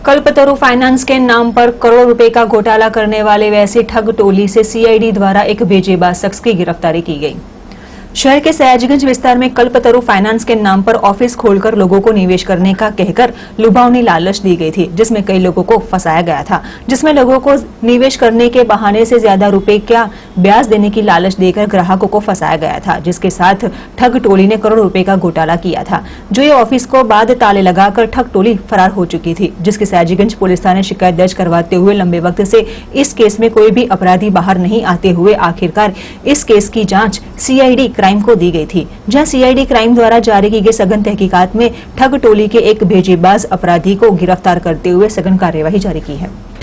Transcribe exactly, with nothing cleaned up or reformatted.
कल्पतरु finance के नाम पर करोड़ों रुपए का घोटाला करने वाले वैसी ठग टोली से सीआईडी द्वारा एक बेजेबाज शख्स की गिरफ्तारी की गई। शहर के सयाजीगंज विस्तार में कल्पतरु फाइनेंस के नाम पर ऑफिस खोलकर लोगों को निवेश करने का कहकर लुभावनी लालच दी गई थी, जिसमें कई लोगों को फंसाया गया था, जिसमें लोगों को निवेश करने के बहाने से ज्यादा रुपए का ब्याज देने की लालच देकर ग्राहकों को फंसाया गया था, जिसके साथ ठग टोली ने करोड़ों रुपए का घोटाला किया था। जो ये ऑफिस को बाद ताले लगाकर ठग टोली फरार हो चुकी थी, जिसकी सयाजीगंज पुलिस थाने शिकायत दर्ज करवाते हुए लंबे वक्त से इस केस में कोई भी अपराधी बाहर नहीं आते हुए आखिरकार इस केस की जांच सीआईडी क्राइम को दी गई थी, जहां सीआईडी क्राइम द्वारा जारी की गई सघन तहकीकात में ठग टोली के एक भेजेबाज अपराधी को गिरफ्तार करते हुए सघन कार्यवाही जारी की है।